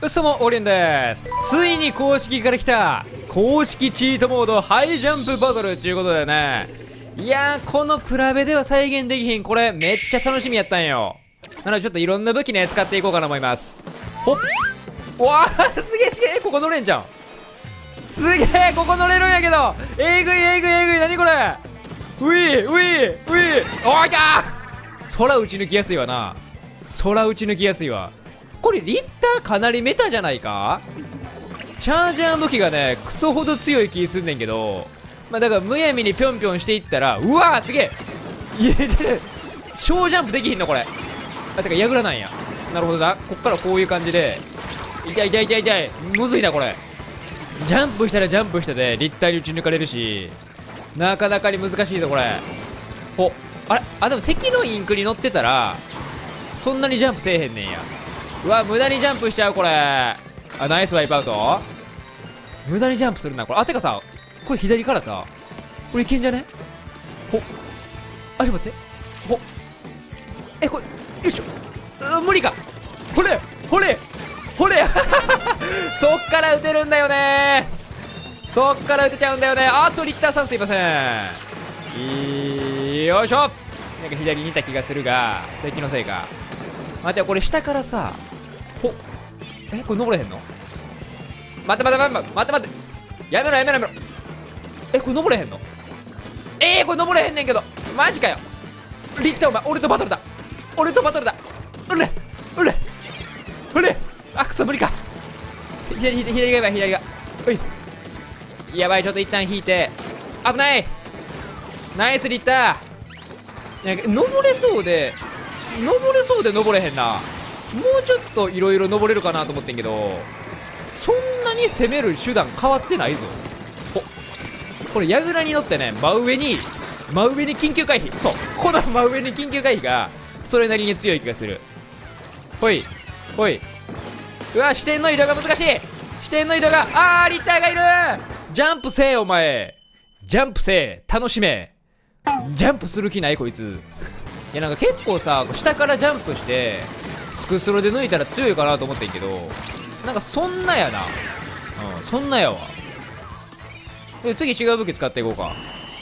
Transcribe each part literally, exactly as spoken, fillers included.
うっそもオリエンです。ついに公式から来た公式チートモードハイジャンプバトルっていうことでね、いやーこのプラベでは再現できひん、これめっちゃ楽しみやったんよ。なのでちょっといろんな武器ね使っていこうかなと思います。ほっ、うわーすげえすげえ、ここ乗れんじゃん。すげえ、ここ乗れるんやけど、えぐいえぐいえぐい、何これ。ういういういうい、おいたー、空打ち抜きやすいわな。空打ち抜きやすいわ。これリッターかなりメタじゃないか。チャージャー武器がねクソほど強い気すんねんけど、まあだからむやみにぴょんぴょんしていったら、うわーすげえ、いやで小ジャンプできひんのこれ。あ、てか矢倉なんや。なるほどな。こっからこういう感じで、痛い痛い痛い痛い、むずいなこれ。ジャンプしたらジャンプしたで立体に打ち抜かれるし、なかなかに難しいぞこれ。ほ、あれ、あでも敵のインクに乗ってたらそんなにジャンプせえへんねんや。うわ無駄にジャンプしちゃうこれ。あ、ナイスワイプアウト。無駄にジャンプするなこれ。あ、てかさ、これ左からさ、これいけんじゃね。ほ、あ、ちょっと待って、ほ、え、これよいしょ、う無理か。ほれほれほれそっから撃てるんだよね、そっから撃てちゃうんだよね。あとリッターさんすいません。よいしょ。なんか左にいた気がするが、それ気のせいか。待てよ、これ下からさ、ほ、え、これ登れへんの。待って待って待って待って待って、やめろやめろやめろ。え、これ登れへんの。えー、これ登れへんねんけど、マジかよ。リッターお前俺とバトルだ、俺とバトルだ。うれうれうれ、あ、くそ無理か。左左左がやばい、左が、おいやばい、ちょっと一旦引いて、危ない。ナイスリッター。なんか登れそうで登れそうで登れへんな。もうちょっといろいろ登れるかなと思ってんけど、そんなに攻める手段変わってないぞ。ほ、これ矢倉に乗ってね、真上に真上に緊急回避、そう、この真上に緊急回避がそれなりに強い気がする。ほいほい、うわ視点の移動が難しい、視点の移動が、あーリッターがいる。ジャンプせえお前、ジャンプせえ、楽しめ。ジャンプする気ないこいつ。いやなんか結構さ、下からジャンプしてスクスロで抜いたら強いかなと思ってんけど、なんかそんなやな。うん、そんなやわ。で次違う武器使っていこうか。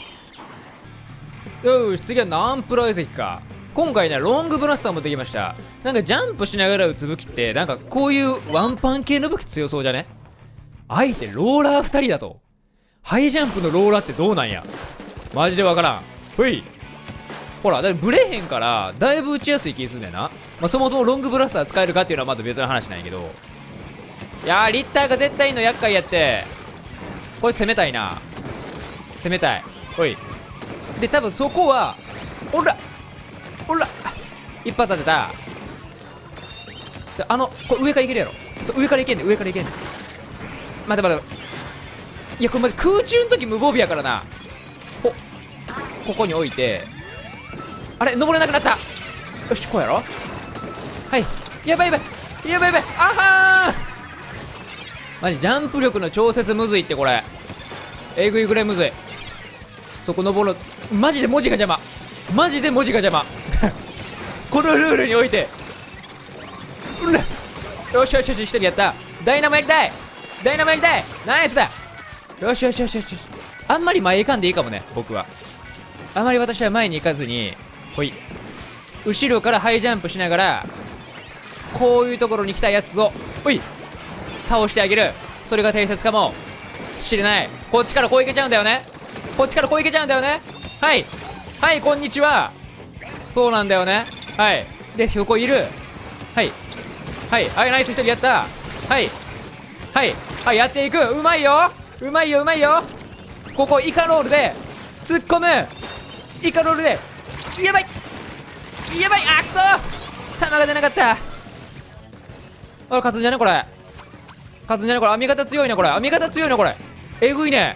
よし、次はナンプラー遺跡か。今回ねロングブラスター持ってきました。なんかジャンプしながら撃つ武器ってなんかこういうワンパン系の武器強そうじゃね。相手ローラーふたりだと。ハイジャンプのローラーってどうなんや、マジでわからん。ほい、ほらだブレへんからだいぶ打ちやすい気すんだよな。まあ、そもそもロングブラスター使えるかっていうのはまた別の話なんやけど、いやーリッターが絶対いいの厄介やって。これ攻めたいな、攻めたい。ほいで、多分そこはおらおら一発当てた。であのこれ上からいけるやろ。そう上からいけんねん、上からいけんねん。待て待て、いやこれマジ空中の時無防備やからな。ほ、ここに置いて、あれ登れなくなった。よしこうやろ。はい、やばいやばいやばいやばい、あはー、マジジャンプ力の調節むずいって。これえぐいぐらいむずい。そこ登る、マジで文字が邪魔、マジで文字が邪魔このルールにおいて。うらよしよしよし、一人やった。ダイナモやりたい、ダイナモやりたい、ナイスだ。よしよしよしよしよし、あんまり前行かんでいいかもね。僕はあまり私は前に行かずに、ほい後ろからハイジャンプしながらこういうところに来たやつをほい倒してあげる。それが大切かもしれない。こっちからこういけちゃうんだよね、こっちからこういけちゃうんだよね。はいはいこんにちは、そうなんだよね。はいでここいる。はいはいはいナイス、一人やった。はいはいはい、やっていく。うまいようまいようまいよ。ここイカロールで突っ込む、イカロールで、やばいやばい、あくそ弾が出なかった。あれ勝つんじゃねこれ、勝つんじゃねこれ。あ、味方強いねこれ、あ味方強いねこれ、えぐいね。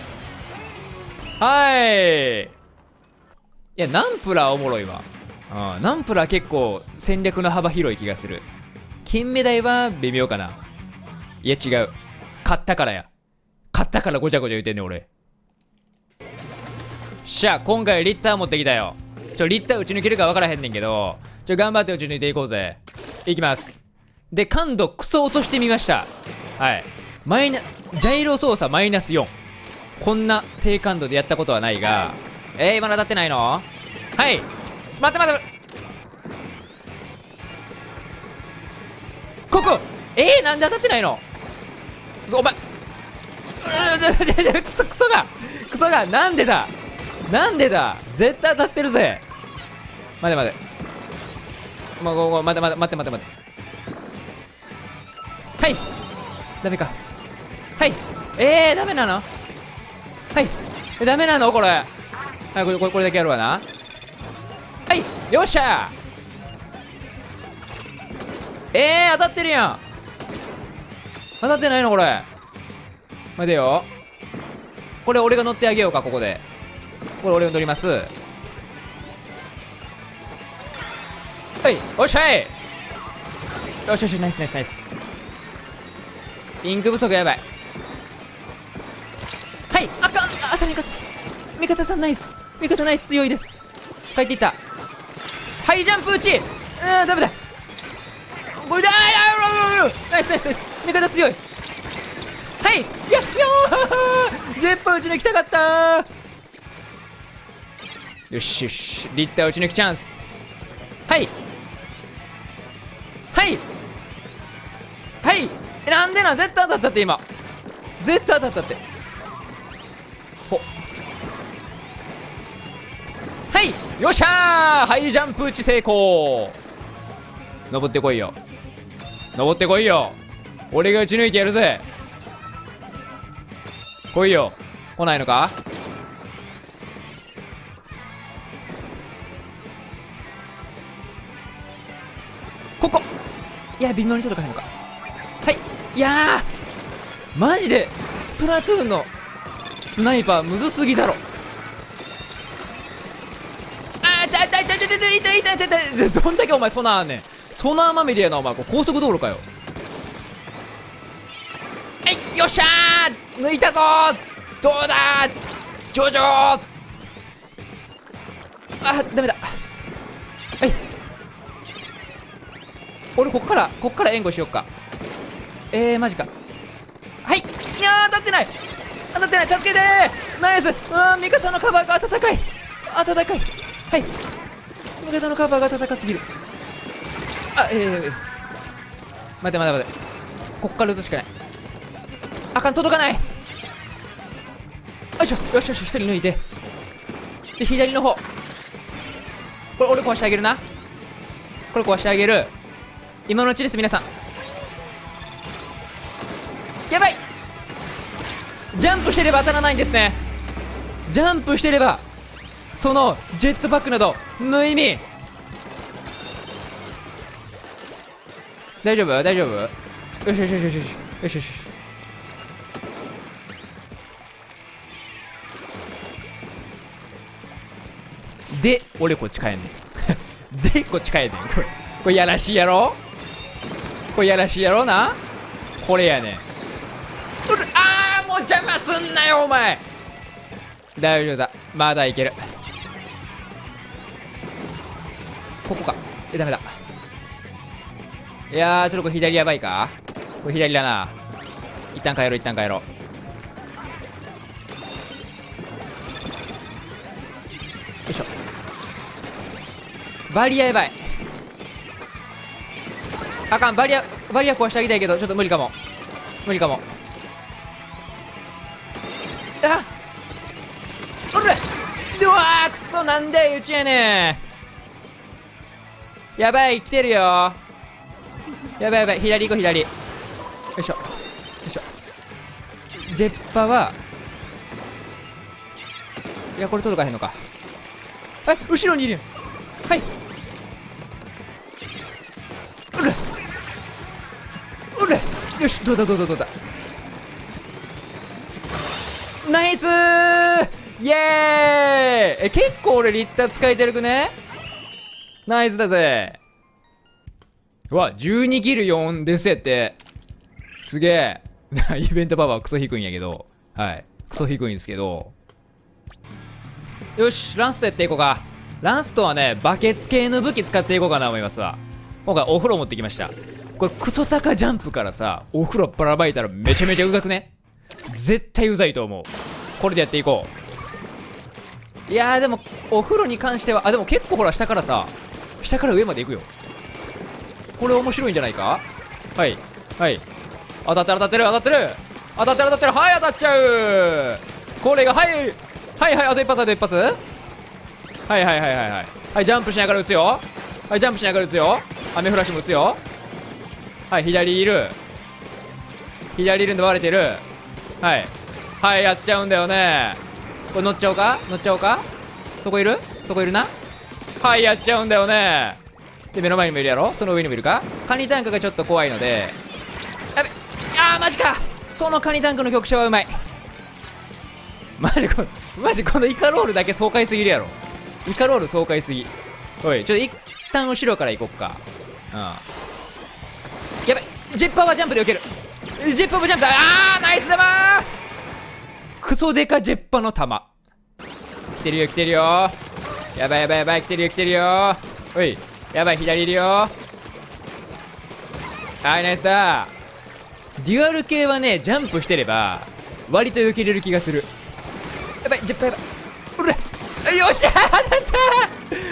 はい、いやナンプラーおもろいわ。うん、ナンプラー結構戦略の幅広い気がする。金目鯛は微妙かな。いや違う、勝ったからや、勝ったからごちゃごちゃ言うてんねん俺。しゃ、今回リッター持ってきたよ。ちょリッター打ち抜けるか分からへんねんけど、ちょ頑張って打ち抜いていこうぜ。いきます。 で感度クソ落としてみました。はい、マイナジャイロ操作マイナスよん。こんな低感度でやったことはないが、えー、今の当たってないの？はい、待って待って、ここえー、なんで当たってないの？お前クソクソがクソがなんでだなんでだ絶対当たってるぜ。待て待て、もうここ待て待て待って待って待って、はい、ダメか、はい、えー、ダメなの？はい、ダメなのこれ。はい、これこれこれだけやるわな。はい、よっしゃー。えー、当たってるやん。当たってないのこれ。待てよ、これ俺が乗ってあげようか。ここでこれ俺が乗ります。はい、おっしゃい、よしよし、ナイスナイスナイス。インク不足やばい。はい、あかん、当たりかった。味方さんナイス、味方ナイス、強いです。帰っていった。ハイジャンプ打ち、うん、ダメだこれだー。ナイスナイスナイス、味方強い。はい、いや、よージェッパー打ち抜きたかったー。よしよし、リッター打ち抜きチャンス。はいはいはい、なんでなん、絶対当たったって。今絶対当たったって。ほはい、よっしゃー、ハイジャンプ打ち成功。登ってこいよ、登ってこいよ、俺が打ち抜いてやるぜ。来いよ、来ないのか。ここ、いや微妙に届かへんのか。はい、いやーマジでスプラトゥーンのスナイパーむずすぎだろ。あー、痛い痛い痛い痛い痛い痛い痛い痛い、どんだけお前ソナーあんねん。ソナーまみれやなお前、これ高速道路かよ。はい、よっしゃー、抜いたぞー。どうだー、ジョジョー。あ、ダメだ。はい、俺こっからこっから援護しよっか。えー、マジか。はい、いやー当たってない、当たってない、助けてー。ナイス。うわー、味方のカバーが温かい温かい。はい、味方のカバーが温かすぎる。あ、えー、待て待て待て、こっから打つしかない。あかん、届かない。よいしょ、よしよし、一人抜いて、で左の方、これ俺壊してあげるな。これ壊してあげる。今のうちです皆さん。やばい、ジャンプしてれば当たらないんですね。ジャンプしてればそのジェットパックなど無意味。大丈夫大丈夫、よしよしよしよしよしよしよし。で俺こっち帰んねんでこっち帰んねん。これこれやらしいやろ、これやらしいやろな、これやねん。うる、あーもう邪魔すんなよお前。大丈夫だ、まだいける。ここか、え、ダメだ。いやー、ちょっとこれ左やばいか、これ左だな。一旦帰ろう一旦帰ろう。よいしょ、バリアやばい。あかん、バリアバリア壊してあげたいけどちょっと無理かも無理かも。あっ、おらうわー、くそ、なんでうちやねん。やばい、来てるよ。やばいやばい、左行こう左。よいしょよいしょ。ジェッパはいや、これ届かへんのか。はい、後ろにいるやん。はい、うらうら、よし、どうだどうだどうだ、ナイスー、イエーイ。え、結構俺リッター使えてるくね。ナイスだぜ。うわ、じゅうにキルよんですって。すげえイベントパワークソ低いんやけど、はい、クソ低いんですけど。よし、ランストやっていこうか。ランストはね、バケツ系の武器使っていこうかなと思いますわ。今回お風呂持ってきました。 これクソ高ジャンプからさお風呂ばらまいたらめちゃめちゃうざくね。絶対うざいと思う。これでやっていこう。いやーでもお風呂に関してはあでも結構ほら下からさ下から上まで行くよ。これ面白いんじゃないか。はいはい当たってる当たってる当たってる当たってる当たってる。はい当たっちゃう。これがはいはいはいあと一発あと一発。はいはいはいはいはいはいジャンプしながら打つよ。はいジャンプしながら打つよ。雨フラッシュも打つよ。はい左いる左いるんで割れてる。はいはいやっちゃうんだよね。これ乗っちゃおうか乗っちゃおうか。そこいるそこいるな。はいやっちゃうんだよね。で目の前にもいるやろ。その上にもいるか。カニタンクがちょっと怖いのでやべあーマジか。そのカニタンクの局長はうまい。マジこマジこのイカロールだけ爽快すぎるやろ。イカロール爽快すぎ。おいちょっと一旦後ろから行こっか。うんやばいジェッパーはジャンプで避ける。ジェッパーはジャンプだ。あーナイスだまー。クソデカジェッパの弾来てるよ来てるよ。やばいやばいやばい来てるよ来てるよ。おいやばい左いるよ。はいナイスだ。デュアル系はねジャンプしてれば割と避けれる気がする。やばいジェッパーやばい。うらよっしゃー当たった。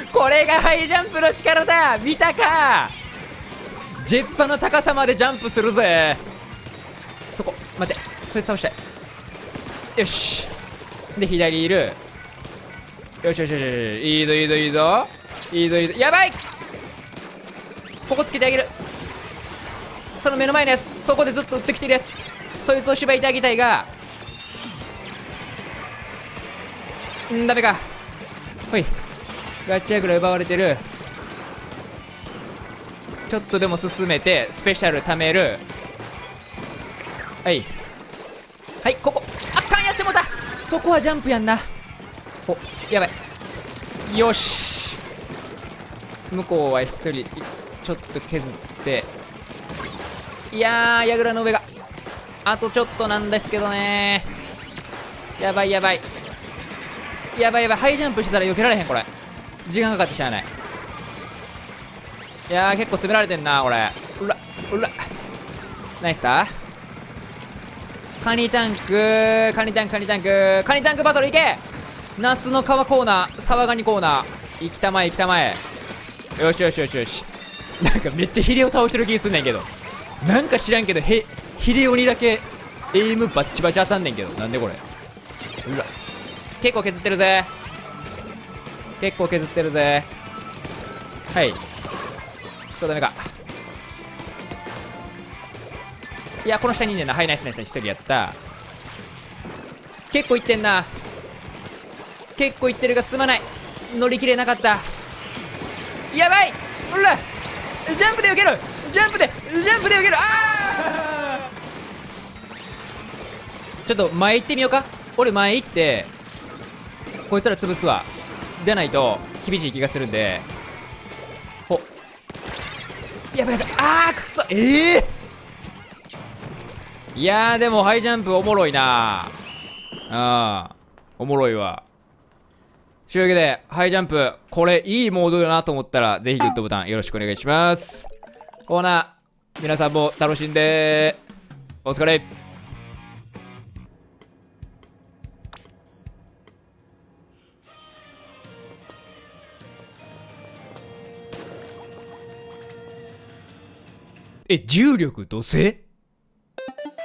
これがハイジャンプの力だ。見たか。ジェッパの高さまでジャンプするぜ。そこ待ってそいつ倒したい。よしで左いる。よしよしよしいいぞいいぞいいぞいいぞいいぞ。やばいここつけてあげる。その目の前のやつそこでずっと撃ってきてるやつそいつを縛いてあげたいがんダメか。ほいガチャぐらい奪われてる。ちょっとでも進めてスペシャル貯める。はいはいここあかんやってもうた。そこはジャンプやんな。おやばいよし向こうは一人ちょっと削っていやー矢倉の上があとちょっとなんですけどね。やばいやばいやばいやばいハイジャンプしてたら避けられへん。これ時間かかってしゃあない。いやー結構詰められてんなこれ。うらうらナイスだ。カニタンクカニタンクカニタンクカニタンクバトルいけ。夏の川コーナー沢ガニコーナー行きたまえ行きたまえ。よしよしよしよしなんかめっちゃヒレを倒してる気すんねんけどなんか知らんけどへヒレオにだけエイムバッチバチ当たんねんけどなんでこれ。うら結構削ってるぜ結構削ってるぜ。はいクソダメか。いやこの下にいんねんな。はいナイスナイス一人やった。結構いってんな結構いってるがすまない乗り切れなかった。やばいうらジャンプで避けるジャンプでジャンプで避ける。あーちょっと前行ってみようか。俺前行ってこいつら潰すわ。じゃないと厳しい気がするんで。ほやばいやばいあーくそええー、いやーでもハイジャンプおもろいなあ。あおもろいわ。というわけでハイジャンプこれいいモードだなと思ったらぜひグッドボタンよろしくお願いします。ほな皆さんも楽しんでお疲れ。え重力土星